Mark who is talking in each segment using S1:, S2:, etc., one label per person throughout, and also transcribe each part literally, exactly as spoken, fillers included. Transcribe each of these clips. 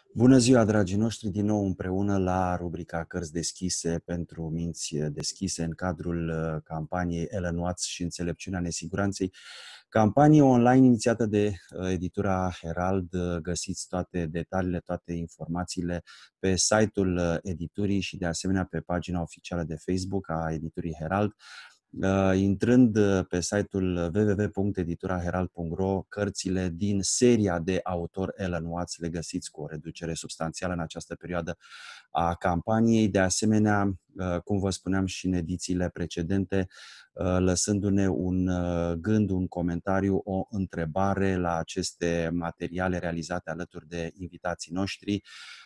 S1: Bună ziua, dragii noștri, din nou împreună la rubrica Cărți deschise pentru minți deschise în cadrul campaniei Alan Watts și înțelepciunea nesiguranței. Campanie online inițiată de editura Herald. Găsiți toate detaliile, toate informațiile pe site-ul editurii și de asemenea pe pagina oficială de Facebook a editurii Herald. Intrând pe site-ul w w w punct editura herald punct r o, cărțile din seria de autor Alan Watts le găsiți cu o reducere substanțială în această perioadă a campaniei. De asemenea, cum vă spuneam și în edițiile precedente, lăsându-ne un gând, un comentariu, o întrebare la aceste materiale realizate alături de invitații noștri.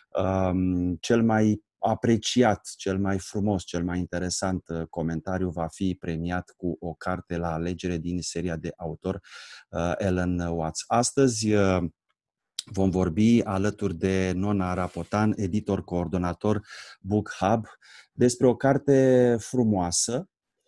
S1: Cel mai apreciat, cel mai frumos, cel mai interesant comentariu va fi premiat cu o carte la alegere din seria de autor Alan Watts. Astăzi vom vorbi alături de Nona Rapotan, editor coordonator Book Hub, despre o carte frumoasă.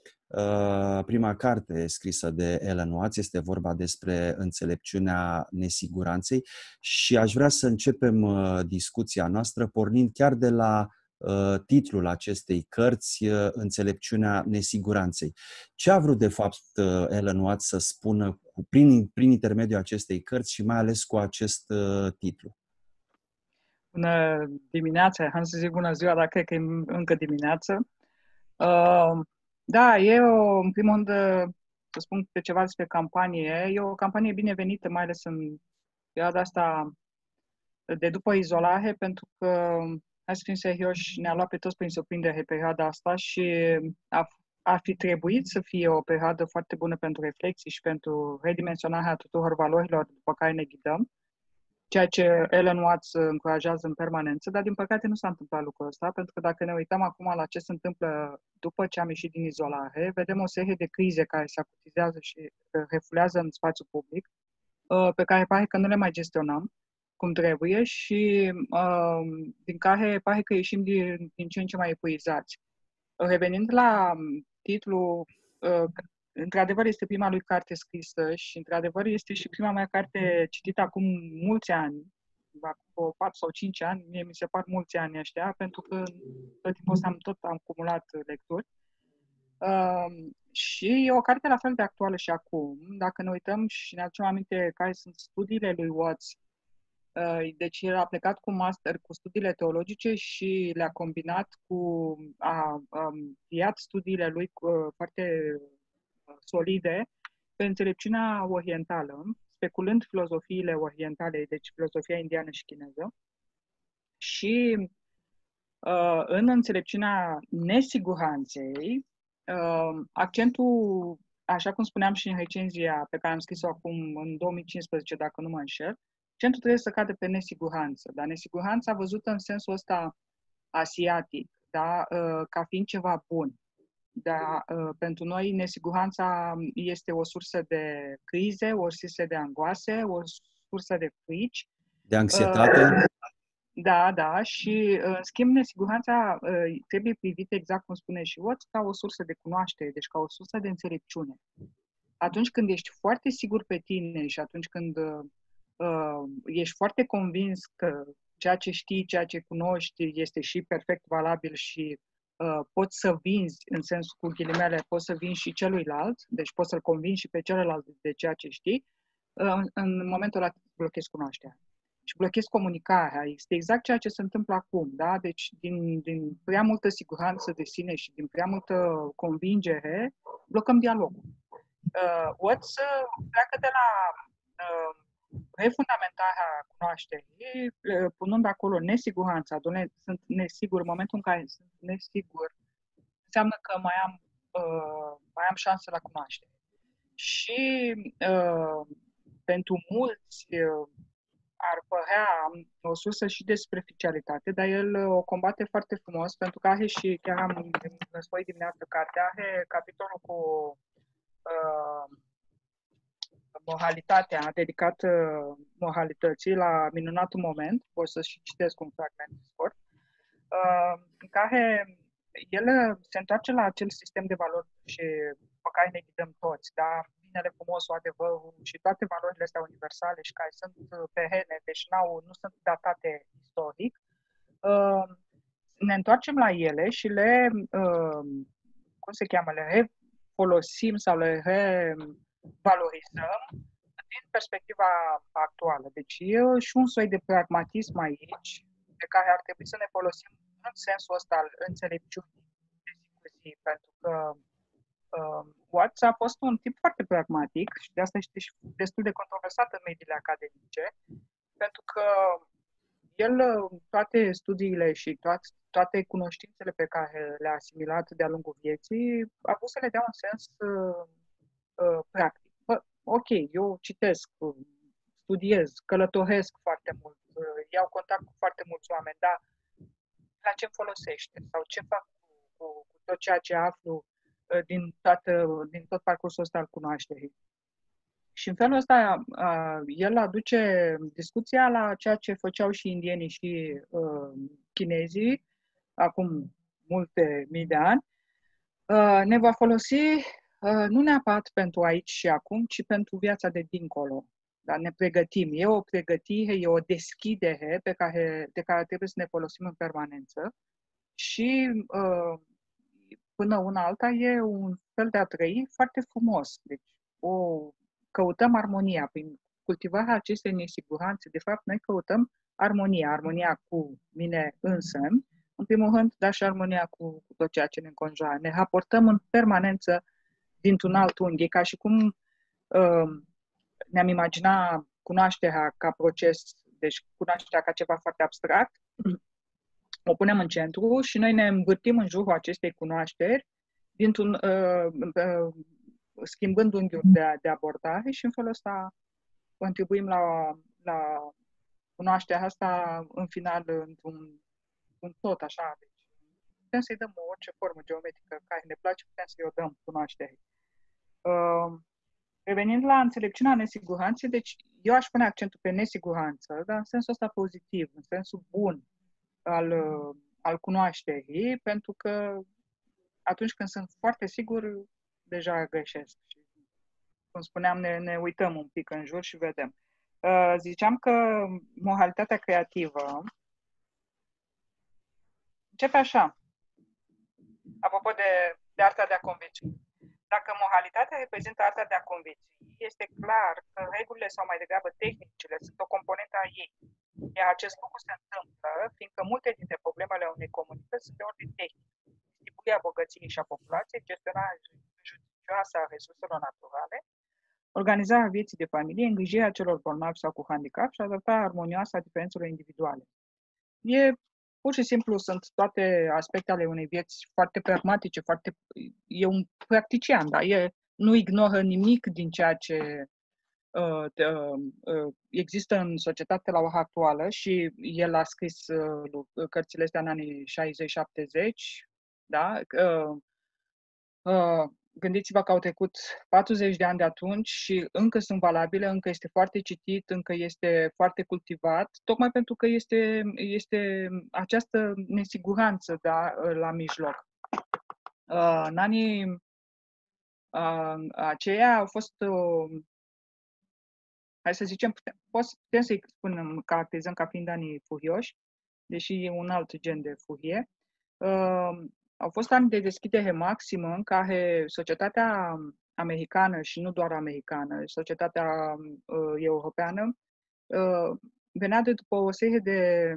S1: Prima carte scrisă de Alan Watts, este vorba despre înțelepciunea nesiguranței și aș vrea să începem discuția noastră pornind chiar de la titlul acestei cărți, Înțelepciunea nesiguranței. Ce a vrut de fapt Alan Watts să spună prin, prin intermediul acestei cărți și mai ales cu acest titlu?
S2: Bună dimineața, am să zic bună ziua, dar cred că e încă dimineață. Uh, da, e o, în primul rând, să spun pe ceva despre campanie. E o campanie binevenită, mai ales în perioada asta de după izolare, pentru că, hai să fim serioși, ne-a luat pe toți prin surprindere perioada asta și a, ar fi trebuit să fie o perioadă foarte bună pentru reflexii și pentru redimensionarea tuturor valorilor după care ne ghidăm, ceea ce Alan Watts încurajează în permanență, dar din păcate nu s-a întâmplat lucrul ăsta, pentru că dacă ne uităm acum la ce se întâmplă după ce am ieșit din izolare, vedem o serie de crize care se acutizează și refulează în spațiul public, pe care pare că nu le mai gestionăm cum trebuie și din care pare că ieșim din, din ce în ce mai epuizați. Revenind la titlul, într-adevăr este prima lui carte scrisă și într-adevăr este și prima mea carte citită acum mulți ani, acum patru sau cinci ani, mie mi se par mulți ani ăștia, pentru că tot timpul ăsta am tot am acumulat lecturi. Uh, și e o carte la fel de actuală și acum. Dacă ne uităm și ne aducem aminte care sunt studiile lui Watts, uh, deci el a plecat cu master, cu studiile teologice și le-a combinat cu, a încheiat studiile lui cu, uh, foarte solide pe înțelepciunea orientală, speculând filozofiile orientale, deci filozofia indiană și chineză. Și uh, în înțelepciunea nesiguranței, uh, accentul, așa cum spuneam și în recenzia pe care am scris-o acum în două mii cincisprezece, dacă nu mă înșel, accentul trebuie să cadă pe nesiguranță, dar nesiguranța văzută în sensul ăsta asiatic, da? Uh, ca fiind ceva bun. Da, pentru noi nesiguranța este o sursă de crize, o sursă de angoase, o sursă de frici.
S1: De anxietate?
S2: Da, da, și în schimb nesiguranța trebuie privită exact cum spune și Watts, ca o sursă de cunoaștere, deci ca o sursă de înțelepciune. Atunci când ești foarte sigur pe tine și atunci când uh, ești foarte convins că ceea ce știi, ceea ce cunoști este și perfect valabil și Uh, poți să vinzi, în sensul cu ghilimele, poți să vinzi și celuilalt, deci poți să-l convingi și pe celălalt de ceea ce știi, uh, în momentul ăla blochezi cunoașterea. Și blochezi comunicarea. Este exact ceea ce se întâmplă acum, da? Deci din, din prea multă siguranță de sine și din prea multă convingere, blocăm dialogul. Uh, Watts pleacă de la uh, refundamentarea cunoașterii, punând acolo nesiguranța, doamne, sunt nesigur, în momentul în care sunt nesigur, înseamnă că mai am, uh, mai am șanse la cunoaștere. Și uh, pentru mulți uh, ar părea o sursă și de superficialitate, dar el o combate foarte frumos, pentru că are și, chiar am răspoi dimineață cartea, are capitolul cu uh, moralitatea, dedicată moralității la minunatul moment, pot să și citesc un fragment scurt, în care el se întoarce la acel sistem de valori și pe care ne ghidăm toți, dar binele, frumosul, adevărul și toate valorile astea universale și care sunt perene, deci n-au, nu sunt datate istoric, ne întoarcem la ele și le, cum se cheamă, le refolosim sau le revalorizăm din perspectiva actuală. Deci e și un soi de pragmatism aici, de care ar trebui să ne folosim în sensul ăsta al înțelepciunii de zi cu zi, pentru că uh, Watts a fost un tip foarte pragmatic și de asta este și destul de controversat în mediile academice, pentru că el, toate studiile și toate, toate cunoștințele pe care le-a asimilat de-a lungul vieții, a vrut să le dea un sens uh, uh, practic. Bă, ok, eu citesc, studiez, călătoresc foarte mult, uh, iau contact cu foarte mulți oameni, dar la ce folosește sau ce fac cu, cu, cu tot ceea ce aflu uh, din, toată, din tot parcursul ăsta al cunoașterii. Și în felul ăsta, uh, el aduce discuția la ceea ce făceau și indienii și uh, chinezii acum multe mii de ani. Uh, ne va folosi uh, nu neapărat pentru aici și acum, ci pentru viața de dincolo. Dar ne pregătim. E o pregătire, e o deschidere pe care, de care trebuie să ne folosim în permanență. Și uh, până una alta e un fel de a trăi foarte frumos. Deci o căutăm armonia. Prin cultivarea acestei nesiguranțe, de fapt, noi căutăm armonia. Armonia cu mine însămi, în primul rând, dar și armonia cu, cu tot ceea ce ne înconjoară. Ne raportăm în permanență dintr-un alt unghi, ca și cum uh, ne-am imagina cunoașterea ca proces, deci cunoașterea ca ceva foarte abstract, o punem în centru și noi ne învârtim în jurul acestei cunoașteri, dintr-un, uh, uh, schimbând unghiul de, de abordare și în felul ăsta contribuim la, la cunoașterea asta în final într-un un tot așa. Deci, putem să-i dăm orice formă geometrică care ne place, putem să-i o dăm cunoașterii. Uh, revenind la înțelepciunea nesiguranței, deci eu aș pune accentul pe nesiguranță, dar în sensul ăsta pozitiv, în sensul bun al, al cunoașterii, pentru că atunci când sunt foarte sigur, deja greșesc. Și, cum spuneam, ne, ne uităm un pic în jur și vedem. Uh, ziceam că moralitatea creativă începe așa, apropo de, de arta de a conviețui. Dacă moralitatea reprezintă arta de a conviețui, este clar că regulile sau mai degrabă tehnicile sunt o componentă a ei. Iar acest lucru se întâmplă fiindcă multe dintre problemele unei comunități sunt de ordin tehnic. Distribuirea bogăției și a populației, gestionarea judicioasă a resurselor naturale, organizarea vieții de familie, îngrijirea celor bolnavi sau cu handicap și adaptarea armonioasă a diferențelor individuale. E pur și simplu sunt toate aspecte ale unei vieți foarte pragmatice, foarte, e un practician, dar e, nu ignoră nimic din ceea ce uh, uh, uh, există în societate la ora actuală și el a scris uh, cărțile astea în anii șaizeci șaptezeci, da? Uh, uh, Gândiți-vă că au trecut patruzeci de ani de atunci și încă sunt valabile, încă este foarte citit, încă este foarte cultivat, tocmai pentru că este, este această nesiguranță, da, la mijloc. Uh, în anii uh, aceia au fost, uh, hai să zicem, putem, putem să-i spunem, caracterizăm ca fiind anii furioși, deși e un alt gen de furie. Uh, Au fost ani de deschidere maximă în care societatea americană și nu doar americană, societatea uh, europeană uh, venea de după o serie de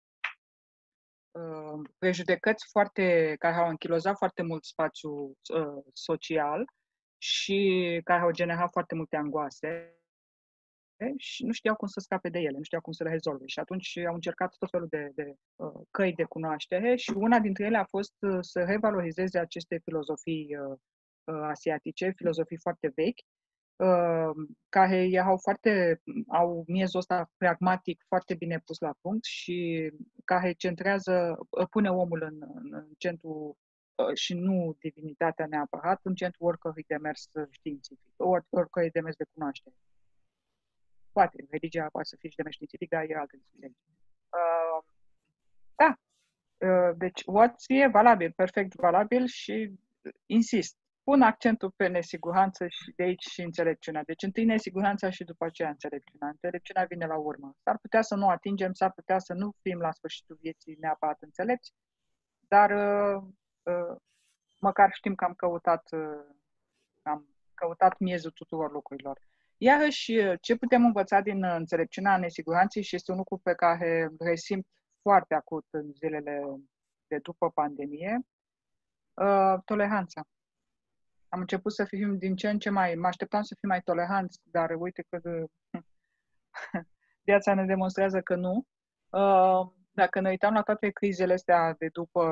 S2: uh, prejudecăți foarte, care au închilozat foarte mult spațiul uh, social și care au generat foarte multe angoase și nu știau cum să scape de ele, nu știau cum să le rezolve. Și atunci au încercat tot felul de, de uh, căi de cunoaștere și una dintre ele a fost uh, să revalorizeze aceste filozofii uh, uh, asiatice, filozofii foarte vechi, uh, care erau foarte, au miezul ăsta pragmatic foarte bine pus la punct și care centrează, pune omul în, în, în centru uh, și nu divinitatea neapărat, în centru oricărui demers științific, or, oricărui demers de cunoaștere. Poate, religia poate să fie și demers științific, dar e altă discuție. Uh, da, uh, deci Watts e valabil, perfect valabil și insist. pun accentul pe nesiguranță și de aici și înțelepciunea. Deci întâi nesiguranța și după aceea înțelepciunea. Înțelepciunea vine la urmă. S-ar putea să nu atingem, s-ar putea să nu fim la sfârșitul vieții neapărat înțelepți, dar uh, uh, măcar știm că am căutat, uh, am căutat miezul tuturor lucrurilor. Iarăși, ce putem învăța din înțelepciunea nesiguranței și este un lucru pe care resimt foarte acut în zilele de după pandemie, uh, toleranța. Am început să fim din ce în ce mai... Mă așteptam să fim mai toleranți, dar uite că viața ne demonstrează că nu. Uh, dacă ne uităm la toate crizele astea de după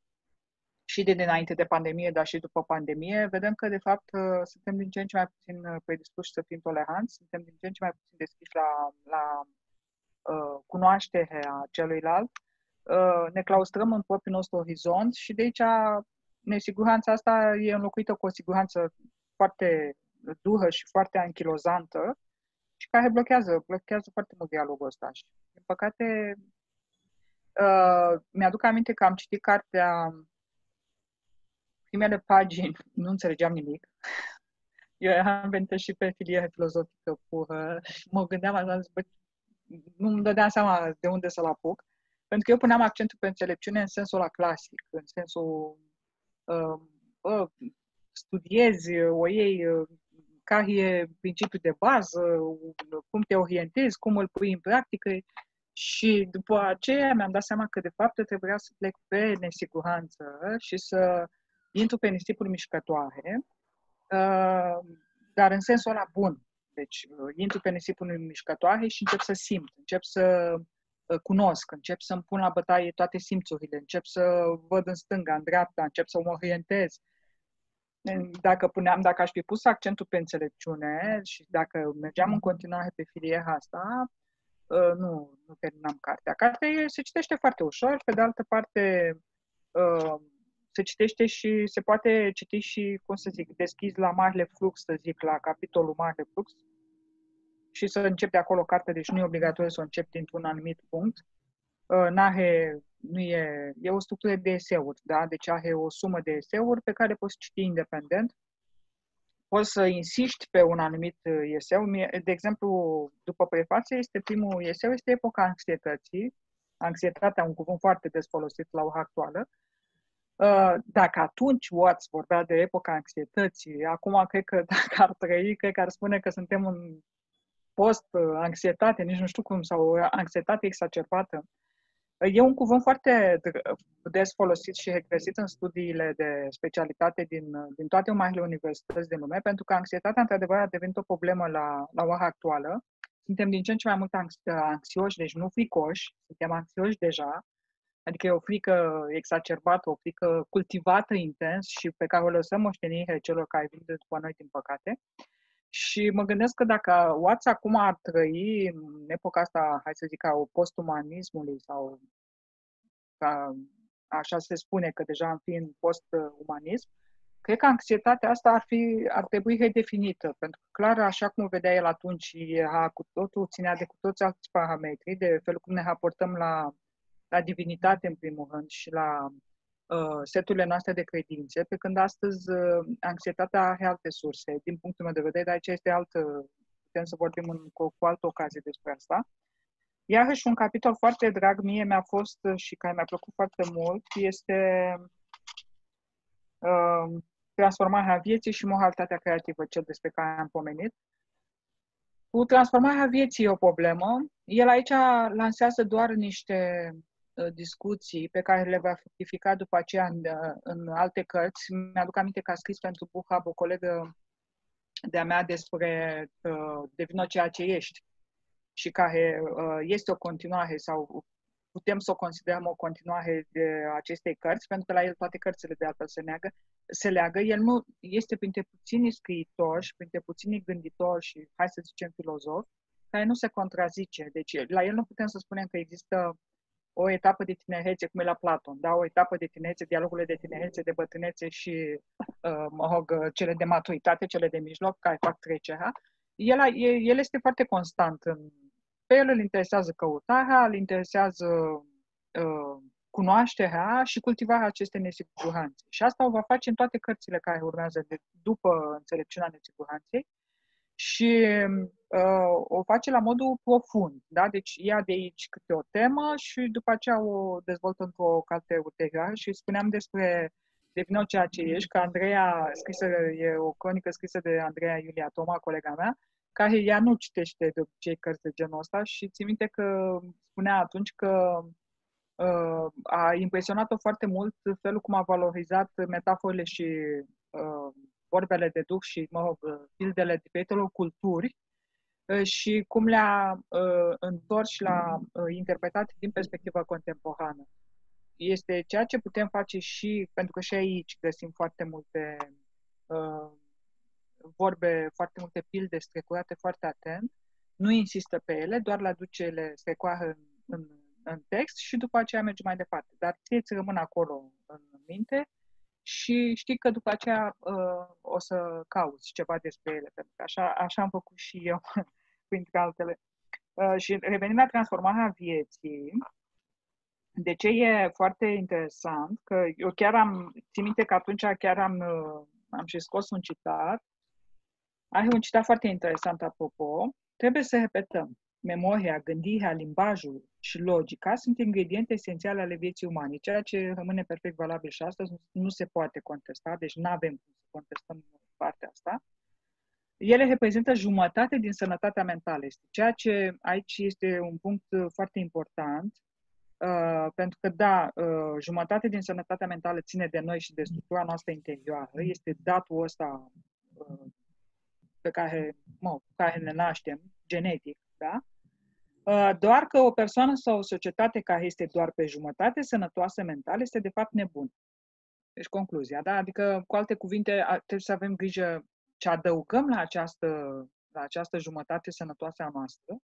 S2: și de dinainte de pandemie, dar și după pandemie, vedem că, de fapt, suntem din ce în ce mai puțin predispuși să fim toleranți, suntem din ce în ce mai puțin deschiși la, la uh, cunoașterea celuilalt, uh, ne claustrăm în propriul nostru orizont și de aici nesiguranța asta e înlocuită cu o siguranță foarte dură și foarte anchilozantă și care blochează, blochează foarte mult dialogul ăsta. Și, din păcate, uh, mi-aduc aminte că am citit cartea primele pagini, nu înțelegeam nimic. Eu eram venită și pe filieră filozofică pură și mă gândeam așa, bă, nu îmi dădeam seama de unde să-l apuc, pentru că eu puneam accentul pe înțelepciune în sensul ăla clasic, în sensul uh, bă, studiezi, o iei, care e principiul de bază, cum te orientezi, cum îl pui în practică și după aceea mi-am dat seama că de fapt trebuia să plec pe nesiguranță și să intru pe nisipuri mișcătoare, dar în sensul ăla bun. Deci intru pe nisipuri mișcătoare și încep să simt, încep să cunosc, încep să-mi pun la bătaie toate simțurile, încep să văd în stânga, în dreapta, încep să mă orientez. Dacă, puneam, dacă aș fi pus accentul pe înțelepciune și dacă mergeam în continuare pe filiera asta, nu, nu terminam cartea. Cartea se citește foarte ușor, pe de altă parte se citește și se poate citi și, cum să zic, deschizi la marele flux, să zic, la capitolul marele flux și să începi de acolo cartea, deci nu e obligatoriu să o începi dintr-un anumit punct. N-are, nu e, e o structură de eseuri, da? Deci are o sumă de eseuri pe care poți citi independent. Poți să insiști pe un anumit eseu. De exemplu, după prefață, este primul eseu, este epoca anxietății. Anxietatea, un cuvânt foarte des folosit la ora actuală. Dacă atunci Watts vorbea de epoca anxietății, acum cred că dacă ar trăi, cred că ar spune că suntem în post-anxietate, nici nu știu cum, sau anxietate exacerbată. E un cuvânt foarte des folosit și regăsit în studiile de specialitate din, din toate marile universități din lume, pentru că anxietatea, într-adevăr, a devenit o problemă la, la ora actuală. Suntem din ce în ce mai mult anxioși, deci nu fricoși, suntem anxioși deja, adică e o frică exacerbată, o frică cultivată intens și pe care o lăsăm moștenire celor care vin după noi, din păcate. Și mă gândesc că dacă Watts acum ar trăi în epoca asta, hai să zic, a post-umanismului sau ca, așa se spune că deja am fi în post-umanism, cred că anxietatea asta ar, fi, ar trebui redefinită, pentru că clar, așa cum o vedea el atunci, era cu totul, ținea de cu toți alți parametri, de felul cum ne raportăm la, la divinitate în primul rând și la uh, seturile noastre de credințe, pe când astăzi uh, anxietatea are alte surse, din punctul meu de vedere, dar aici este altă, putem să vorbim în, cu, cu altă ocazie despre asta. Iarăși un capitol foarte drag mie mi-a fost și care mi-a plăcut foarte mult este uh, transformarea vieții și moralitatea creativă, cel despre care am pomenit. Cu transformarea vieții e o problemă. El aici lansează doar niște uh, discuții pe care le va fructifica după aceea în, în alte cărți. Mi-aduc aminte că a scris pentru Buhab o colegă de-a mea despre uh, Devină ceea ce ești, și care uh, este o continuare sau putem să o considerăm o continuare de acestei cărți, pentru că la el toate cărțile de altfel se, neagă, se leagă. El nu este printre puținii scriitori și printre puținii gânditori și, hai să zicem, filozofi, care nu se contrazice. Deci la el nu putem să spunem că există o etapă de tinerețe, cum e la Platon, da? O etapă de tinerețe, dialogurile de tinerețe, de bătrânețe și, uh, mă rog, cele de maturitate, cele de mijloc, care fac trecerea. El, el este foarte constant. În, pe el îl interesează căutarea, îl interesează uh, cunoașterea și cultivarea acestei nesiguranțe. Și asta o va face în toate cărțile care urmează de, după Înțelepciunea nesiguranței și uh, o face la modul profund. Da? Deci ia de aici câte o temă și după aceea o dezvoltă într-o carte ulterioară și spuneam despre Devină ceea ce ești, că Andreea, scrisă, e o cronică scrisă de Andreea Iulia Toma, colega mea, care ea nu citește de obicei cărți de genul ăsta și țin minte că spunea atunci că uh, a impresionat-o foarte mult felul cum a valorizat metaforele și uh, vorbele de duh și, mă rog, pildele diferitelor culturi uh, și cum le-a uh, întors și le-a uh, interpretat din perspectivă contemporană. Este ceea ce putem face și, pentru că și aici găsim foarte multe uh, vorbe, foarte multe pilde strecurate foarte atent, nu insistă pe ele, doar le aduce, le strecoară în, în, în text și după aceea merge mai departe. Dar ție îți rămân acolo în minte și știi că după aceea uh, o să cauți ceva despre ele, pentru că așa, așa am făcut și eu, printre altele. Uh, și revenind la transformarea vieții, de ce e foarte interesant, că eu chiar am, țin minte că atunci chiar am, am și scos un citat, are un citat foarte interesant apropo, trebuie să repetăm, memoria, gândirea, limbajul și logica sunt ingrediente esențiale ale vieții umane, ceea ce rămâne perfect valabil și astăzi, nu se poate contesta, deci nu avem cum să contestăm partea asta. Ele reprezintă jumătate din sănătatea mentală, ceea ce aici este un punct foarte important. Uh, pentru că, da, uh, jumătate din sănătatea mentală ține de noi și de structura noastră interioară. Este datul ăsta uh, pe care, mă, cu care ne naștem, genetic, da? Uh, doar că o persoană sau o societate care este doar pe jumătate sănătoasă mental este, de fapt, nebun. Deci, concluzia, da? Adică, cu alte cuvinte, trebuie să avem grijă ce adăugăm la această, la această jumătate sănătoasă a noastră.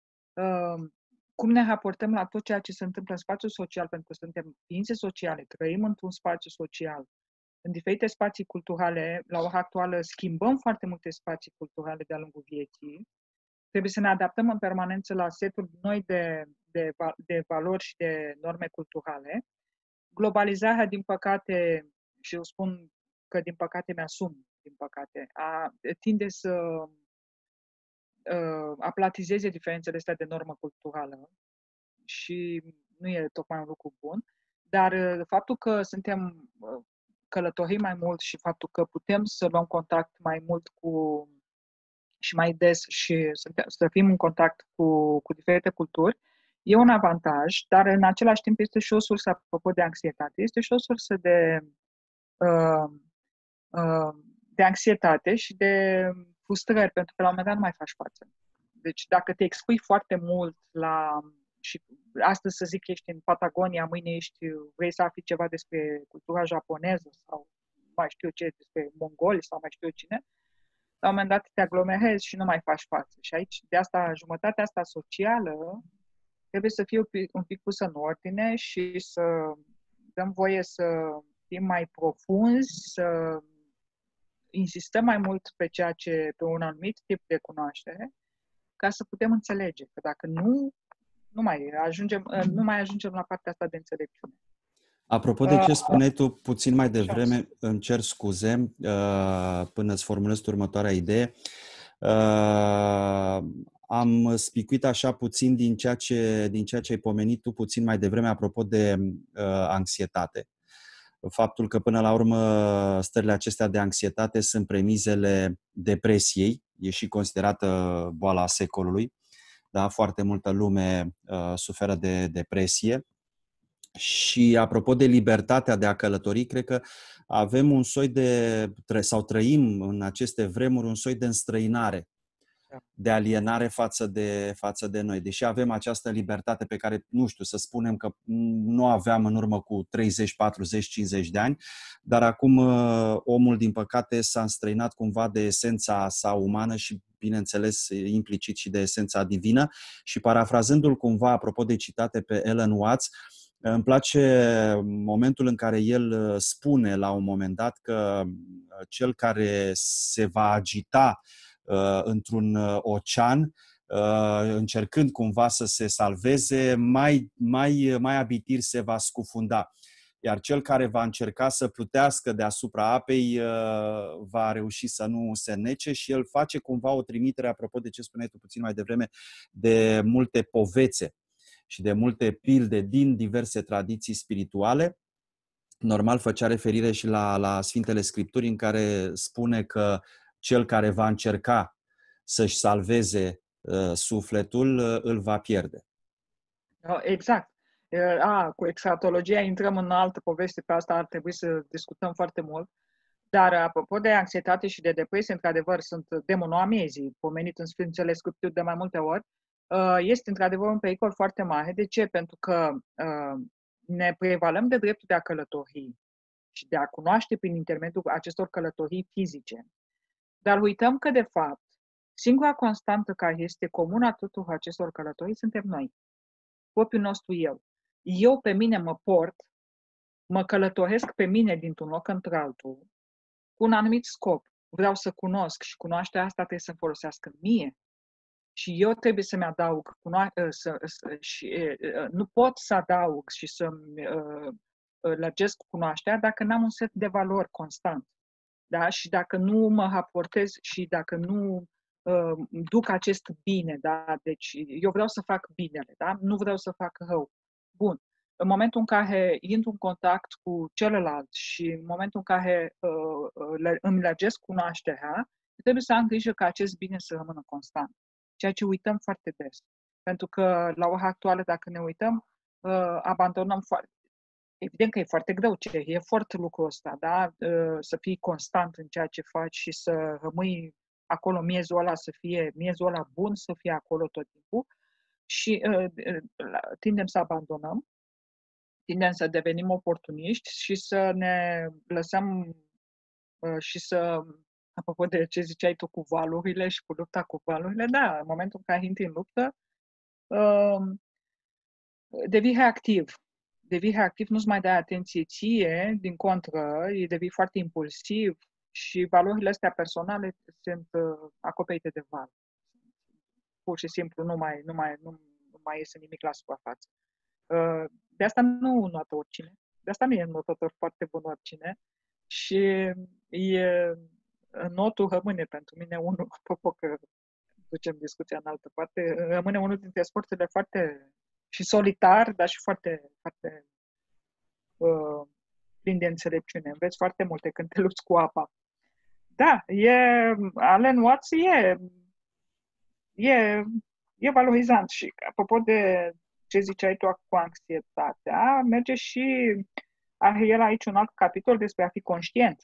S2: Uh, cum ne raportăm la tot ceea ce se întâmplă în spațiul social, pentru că suntem ființe sociale, trăim într-un spațiu social, în diferite spații culturale, la ora actuală schimbăm foarte multe spații culturale de-a lungul vieții, trebuie să ne adaptăm în permanență la seturi noi de, de, de valori și de norme culturale. Globalizarea, din păcate, și eu spun că din păcate mi-asum, din păcate, a, tinde să aplatizeze diferențele astea de normă culturală și nu e tocmai un lucru bun, dar faptul că suntem călătorii mai mult și faptul că putem să luăm contact mai mult cu și mai des și să, să fim în contact cu, cu diferite culturi, e un avantaj, dar în același timp este și o sursă, apropo de anxietate, este și o sursă de, uh, uh, de anxietate și de frustrări, pentru că la un moment dat nu mai faci față. Deci dacă te expui foarte mult la... și astăzi, să zic, ești în Patagonia, mâine ești, vrei să afli ceva despre cultura japoneză sau mai știu ce, despre mongoli sau mai știu cine, la un moment dat te aglomerezi și nu mai faci față. Și aici, de asta, jumătatea asta socială trebuie să fie un pic, un pic pusă în ordine și să dăm voie să fim mai profunzi, să insistăm mai mult pe ceea ce, pe un anumit tip de cunoaștere, ca să putem înțelege. Că dacă nu, nu mai ajungem, nu mai ajungem la partea asta de înțelepciune.
S1: Apropo de ce spuneai tu puțin mai devreme, îmi cer scuze până îți formulez următoarea idee. Am spicuit așa puțin din ceea ce, din ceea ce ai pomenit tu puțin mai devreme apropo de anxietate. Faptul că până la urmă stările acestea de anxietate sunt premizele depresiei, e și considerată boala secolului. Da? Foarte multă lume uh, suferă de depresie. Și apropo de libertatea de a călători, cred că avem un soi de, sau trăim în aceste vremuri un soi de înstrăinare, de alienare față de, față de noi. Deși avem această libertate pe care, nu știu, să spunem că nu aveam în urmă cu treizeci, patruzeci, cincizeci de ani, dar acum omul, din păcate, s-a înstrăinat cumva de esența sa umană și, bineînțeles, implicit și de esența divină. Și parafrazându-l cumva, apropo de citate pe Alan Watts, îmi place momentul în care el spune la un moment dat că cel care se va agita într-un ocean încercând cumva să se salveze, mai, mai, mai abitir se va scufunda. Iar cel care va încerca să plutească deasupra apei va reuși să nu se nece și el face cumva o trimitere, apropo de ce spuneai tu puțin mai devreme, de multe povețe și de multe pilde din diverse tradiții spirituale. Normal făcea referire și la, la Sfintele Scripturi, în care spune că cel care va încerca să-și salveze uh, sufletul uh, îl va pierde.
S2: Exact. A, cu exatologia intrăm în altă poveste, pe asta ar trebui să discutăm foarte mult. Dar apropo de anxietate și de depresie, într-adevăr, sunt demonoamezii, pomenit în Sfintele Scripturi de mai multe ori. Este într-adevăr un pericol foarte mare. De ce? Pentru că ne prevalăm de dreptul de a călători și de a cunoaște prin intermediul acestor călătorii fizice. Dar uităm că, de fapt, singura constantă care este comună a tuturor acestor călătorii suntem noi, propriul nostru eu. Eu pe mine mă port, mă călătoresc pe mine dintr-un loc într-altul, cu un anumit scop. Vreau să cunosc și cunoașterea asta trebuie să-mi folosească mie. Și eu trebuie să-mi adaug, cuno- să, să, și, nu pot să adaug și să-mi uh, lărgesc cunoașterea dacă n-am un set de valori constant. Da? Și dacă nu mă raportez și dacă nu uh, duc acest bine, da? Deci eu vreau să fac binele, da? Nu vreau să fac rău. Bun. În momentul în care intru în contact cu celălalt și în momentul în care uh, le, îmi lărgesc cunoașterea, trebuie să am grijă ca acest bine să rămână constant. Ceea ce uităm foarte des. Pentru că la ora actuală, dacă ne uităm, uh, abandonăm foarte. Evident că e foarte greu, ce e efort lucrul ăsta, da? Să fii constant în ceea ce faci și să rămâi acolo, miezul ăla să fie, miezul ăla bun să fie acolo tot timpul și uh, tindem să abandonăm, tindem să devenim oportuniști și să ne lăsăm uh, și să, apropo de ce ziceai tu cu valurile și cu lupta cu valurile, da, în momentul în care intri în luptă, uh, devii reactiv. devii reactiv, nu-ți mai dai atenție ție, din contră, îi devii foarte impulsiv și valorile astea personale sunt uh, acoperite de val. Pur și simplu nu mai, nu mai, nu, nu mai iese nimic la suprafață. Uh, de asta nu notă oricine. De asta nu e notător foarte bun oricine. Și e, notul rămâne pentru mine unul, apropo că ducem discuția în altă parte, rămâne unul dintre sporturile foarte și solitar, dar și foarte, foarte uh, plin de înțelepciune. Înveți foarte multe când te lupți cu apa. Da, e, Alan Watts e, e, e valorizant și apropo de ce ziceai tu cu anxietatea, merge și are el aici un alt capitol despre a fi conștient.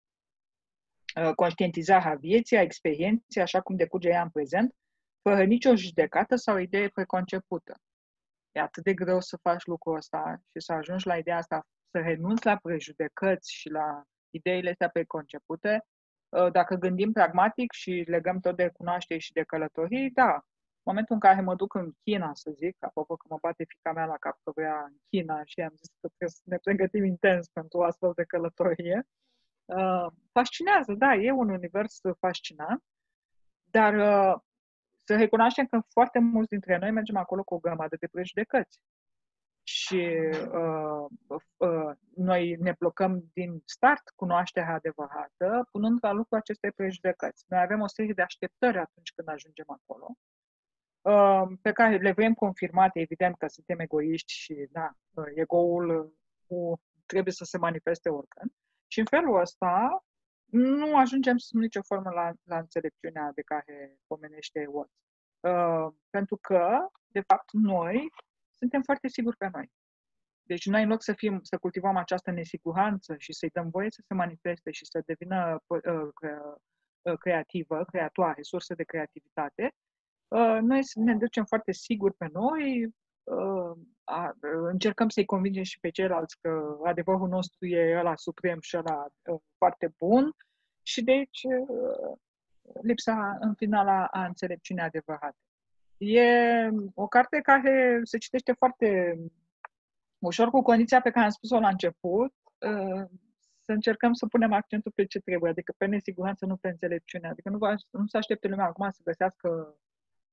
S2: Conștientizarea vieții, a experienței, așa cum decurge ea în prezent, fără nicio judecată sau idee preconcepută. E atât de greu să faci lucrul ăsta și să ajungi la ideea asta, să renunți la prejudecăți și la ideile astea preconcepute. Dacă gândim pragmatic și legăm tot de cunoaștere și de călătorii, da, în momentul în care mă duc în China, să zic, apropo că mă bate fiica mea la cap că vrea în China și am zis că trebuie să ne pregătim intens pentru o astfel de călătorie, fascinează, da, e un univers fascinant, dar să recunoaștem că foarte mulți dintre noi mergem acolo cu o grămadă de prejudecăți. Și uh, uh, noi ne blocăm din start cunoașterea adevărată, punând la lucru aceste prejudecăți. Noi avem o serie de așteptări atunci când ajungem acolo, uh, pe care le vrem confirmate, evident că suntem egoiști și da, ego-ul uh, trebuie să se manifeste oricând. Și în felul ăsta nu ajungem sub nicio formă la, la înțelepciunea de care pomenește Watts. Uh, pentru că, de fapt, noi suntem foarte siguri pe noi. Deci noi, în loc să, fim, să cultivăm această nesiguranță și să-i dăm voie să se manifeste și să devină uh, creativă, creatoare, sursă de creativitate, uh, noi ne ducem foarte siguri pe noi, uh, a, încercăm să-i convingem și pe ceilalți că adevărul nostru e ăla suprem și ăla uh, foarte bun și deci uh, lipsa în final a, a înțelepciunii adevărate. E o carte care se citește foarte ușor, cu condiția pe care am spus-o la început, să încercăm să punem accentul pe ce trebuie, adică pe nesiguranță, nu pe înțelepciune. Adică nu, va, nu se aștepte lumea acum să găsească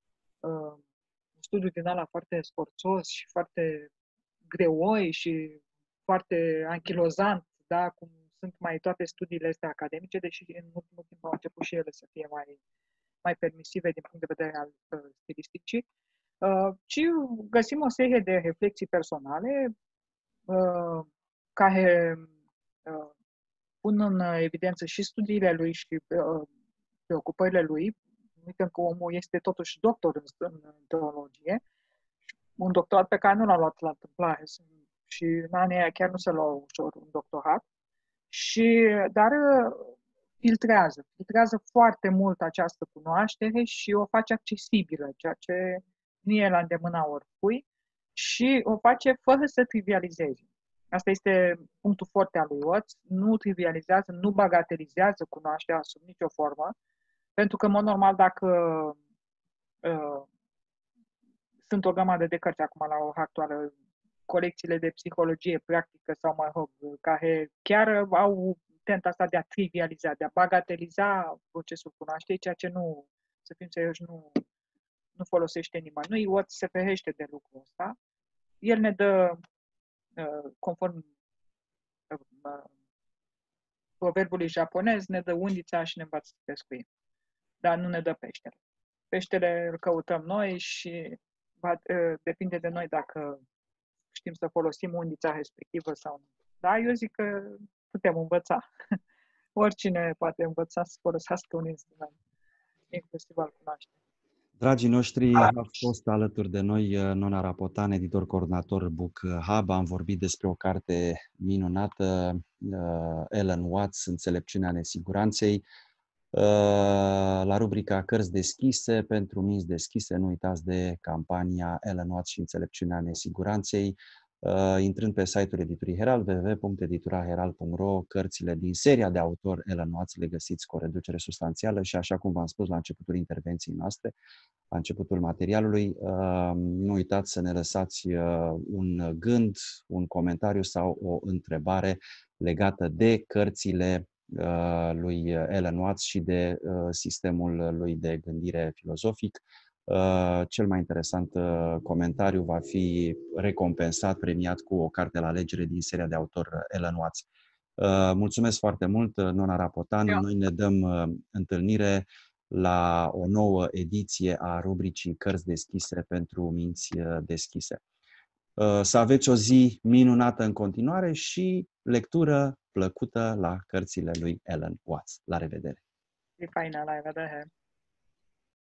S2: uh, un studiu din ăla foarte sforțos și foarte greoi și foarte anchilozant, da, cum sunt mai toate studiile astea academice, deși în ultimul timp au început și ele să fie mai, mai permisive din punct de vedere al uh, stilisticii, uh, ci găsim o serie de reflexii personale uh, care uh, pun în evidență și studiile lui și uh, preocupările lui. Uităm că omul este totuși doctor în, în teologie, un doctorat pe care nu l-a luat la întâmplare și în anii aia chiar nu se lua ușor un doctorat, și, dar filtrează, filtrează foarte mult această cunoaștere și o face accesibilă, ceea ce nu e la îndemâna oricui, și o face fără să trivializeze. Asta este punctul forte al lui Watts, nu trivializează, nu bagatelizează cunoașterea sub nicio formă, pentru că, în mod normal, dacă uh, sunt o grămadă de cărți acum la ora actuală, colecțiile de psihologie practică sau, mă rog, care chiar au tenta asta de a trivializa, de a bagateliza procesul cunoașterii, ceea ce nu, să fim serioși, nu, nu folosește nimănui. Watts se ferește de lucrul ăsta. El ne dă, conform proverbului japonez, ne dă undița și ne învață să pescuim. Dar nu ne dă peștele. Peștele îl căutăm noi și va, depinde de noi dacă știm să folosim undița respectivă sau nu. Da, eu zic că putem învăța. Oricine poate învăța să folosească un instrument, inclusiv al cunoașterii.
S1: Dragii noștri, a fost alături de noi Nona Rapotan, editor coordonator Book Hub. Am vorbit despre o carte minunată, Alan Watts, Înțelepciunea nesiguranței. La rubrica Cărți deschise, pentru minți deschise, nu uitați de campania Alan Watts și Înțelepciunea nesiguranței. Intrând pe site-ul editurii Herald, w w w punct editura herald punct r o, cărțile din seria de autor Alan Watts le găsiți cu o reducere substanțială și, așa cum v-am spus la începutul intervenției noastre, la începutul materialului, nu uitați să ne lăsați un gând, un comentariu sau o întrebare legată de cărțile lui Alan Watts și de sistemul lui de gândire filozofic. Cel mai interesant comentariu va fi recompensat, premiat cu o carte la alegere din seria de autor Alan Watts. Mulțumesc foarte mult, Nona Rapotan. Noi ne dăm întâlnire la o nouă ediție a rubricii Cărți deschise pentru minți deschise. Să aveți o zi minunată în continuare și lectură plăcută la cărțile lui Alan Watts. La revedere!
S2: E faină, la revedere!